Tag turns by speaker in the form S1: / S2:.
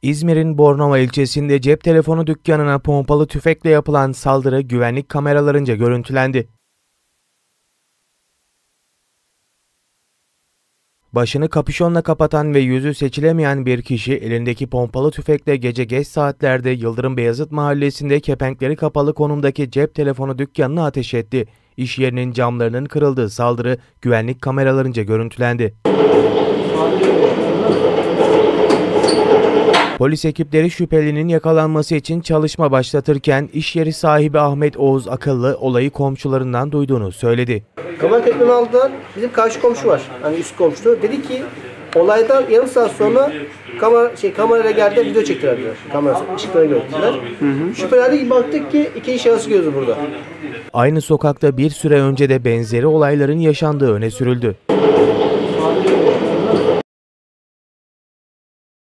S1: İzmir'in Bornova ilçesinde cep telefonu dükkanına pompalı tüfekle yapılan saldırı güvenlik kameralarınca görüntülendi. Başını kapüşonla kapatan ve yüzü seçilemeyen bir kişi elindeki pompalı tüfekle gece geç saatlerde Yıldırım Beyazıt Mahallesi'nde kepenkleri kapalı konumdaki cep telefonu dükkanına ateş etti. İş yerinin camlarının kırıldığı saldırı güvenlik kameralarınca görüntülendi. Polis ekipleri şüphelinin yakalanması için çalışma başlatırken iş yeri sahibi Ahmet Oğuz Akıllı olayı komşularından duyduğunu söyledi.
S2: Kamera tepkimi aldılar. Bizim karşı komşu var. Hani üst komşu. Dedi ki olaydan yarım saat sonra kamerayla geldiler, video çektiler diyor. Kamera ışıklarını gördüler. Şüphelendik, baktık ki iki şahıs gözü burada.
S1: Aynı sokakta bir süre önce de benzeri olayların yaşandığı öne sürüldü.